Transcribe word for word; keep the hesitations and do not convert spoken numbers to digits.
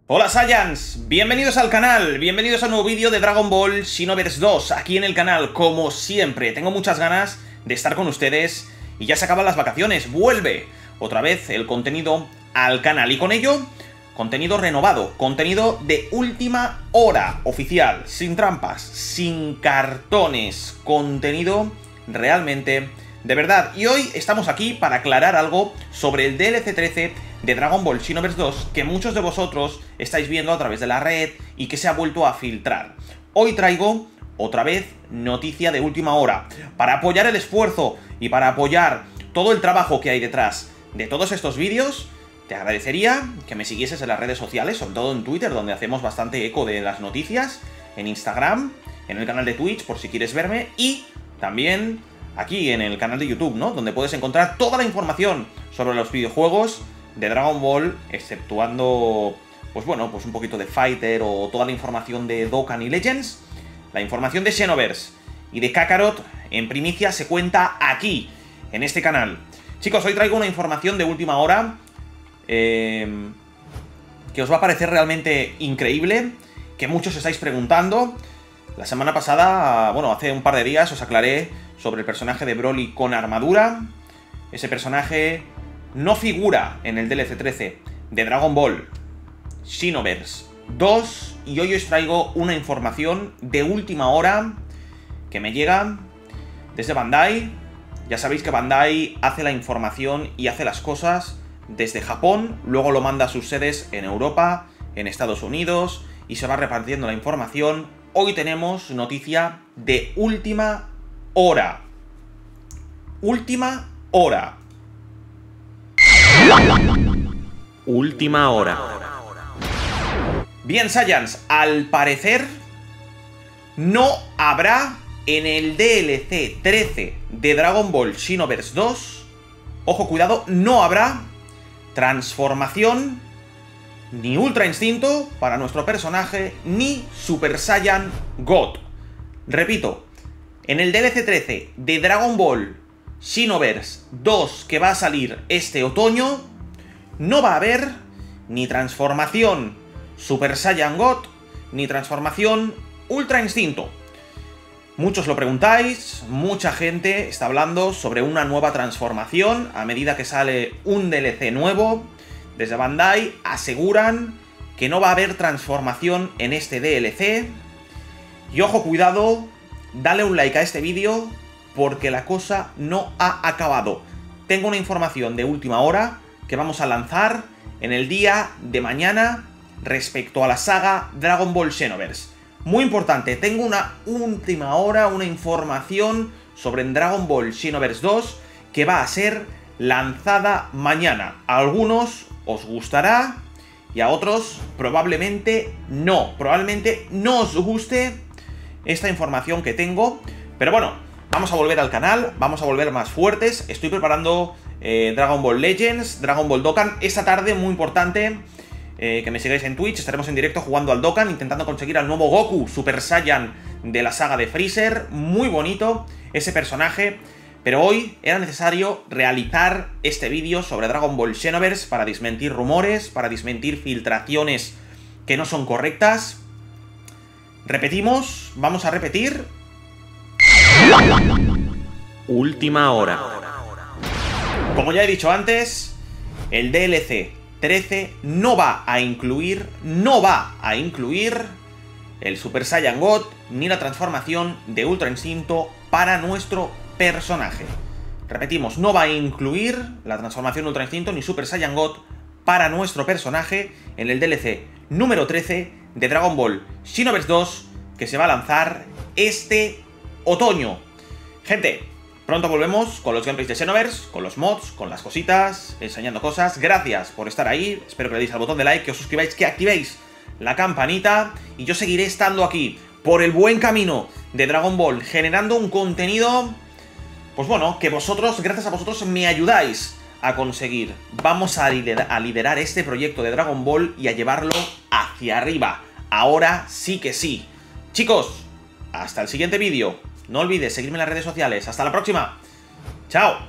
Hola Saiyans, bienvenidos al canal, bienvenidos a un nuevo vídeo de Dragon Ball Xenoverse dos, aquí en el canal, como siempre. Tengo muchas ganas de estar con ustedes y ya se acaban las vacaciones, vuelve otra vez el contenido al canal y con ello, contenido renovado, contenido de última hora, oficial, sin trampas, sin cartones, contenido realmente de verdad. Y hoy estamos aquí para aclarar algo sobre el D L C trece de Dragon Ball Xenoverse dos que muchos de vosotros estáis viendo a través de la red y que se ha vuelto a filtrar. Hoy traigo otra vez noticia de última hora para apoyar el esfuerzo y para apoyar todo el trabajo que hay detrás de todos estos vídeos. Te agradecería que me siguieses en las redes sociales, sobre todo en Twitter, donde hacemos bastante eco de las noticias, en Instagram, en el canal de Twitch por si quieres verme y también aquí en el canal de YouTube, ¿no? Donde puedes encontrar toda la información sobre los videojuegos de Dragon Ball, exceptuando, pues bueno, pues un poquito de Fighter o toda la información de Dokkan y Legends. La información de Xenoverse y de Kakarot en primicia se cuenta aquí, en este canal. Chicos, hoy traigo una información de última hora eh, que os va a parecer realmente increíble, que muchos estáis preguntando. La semana pasada, bueno, hace un par de días os aclaré sobre el personaje de Broly con armadura. Ese personaje no figura en el D L C trece de Dragon Ball Xenoverse dos y hoy os traigo una información de última hora que me llega desde Bandai. Ya sabéis que Bandai hace la información y hace las cosas desde Japón, luego lo manda a sus sedes en Europa, en Estados Unidos y se va repartiendo la información. Hoy tenemos noticia de última hora. Última hora. Última hora. Bien, Saiyans, al parecer no habrá en el D L C trece de Dragon Ball Xenoverse dos, ojo, cuidado, no habrá transformación ni Ultra Instinto para nuestro personaje, ni Super Saiyan God. Repito, en el D L C trece de Dragon Ball Xenoverse dos que va a salir este otoño, no va a haber ni transformación Super Saiyan God, ni transformación Ultra Instinto. Muchos lo preguntáis, mucha gente está hablando sobre una nueva transformación a medida que sale un D L C nuevo. Desde Bandai aseguran que no va a haber transformación en este D L C. Y ojo, cuidado, dale un like a este vídeo porque la cosa no ha acabado. Tengo una información de última hora que vamos a lanzar en el día de mañana respecto a la saga Dragon Ball Xenoverse. Muy importante, tengo una última hora, una información sobre Dragon Ball Xenoverse dos que va a ser lanzada mañana. A algunos os gustará y a otros probablemente no. Probablemente no os guste esta información que tengo, pero bueno, vamos a volver al canal, vamos a volver más fuertes. Estoy preparando eh, Dragon Ball Legends, Dragon Ball Dokkan. Esta tarde, muy importante, eh, que me sigáis en Twitch, estaremos en directo jugando al Dokkan, intentando conseguir al nuevo Goku Super Saiyan de la saga de Freezer. Muy bonito ese personaje, pero hoy era necesario realizar este vídeo sobre Dragon Ball Xenoverse para desmentir rumores, para desmentir filtraciones que no son correctas. Repetimos, vamos a repetir. Última hora. Como ya he dicho antes, el D L C trece no va a incluir, no va a incluir el Super Saiyan God ni la transformación de Ultra Instinto para nuestro personaje. Repetimos, no va a incluir la transformación Ultra Instinto ni Super Saiyan God para nuestro personaje en el D L C número trece de Dragon Ball Xenoverse dos que se va a lanzar este otoño. Gente, pronto volvemos con los gameplays de Xenoverse, con los mods, con las cositas, enseñando cosas. Gracias por estar ahí, espero que le deis al botón de like, que os suscribáis, que activéis la campanita y yo seguiré estando aquí por el buen camino de Dragon Ball, generando un contenido, pues bueno, que vosotros, gracias a vosotros, me ayudáis a conseguir. Vamos a liderar, a liderar este proyecto de Dragon Ball y a llevarlo hacia arriba. Ahora sí que sí. Chicos, hasta el siguiente vídeo. No olvides seguirme en las redes sociales. ¡Hasta la próxima! ¡Chao!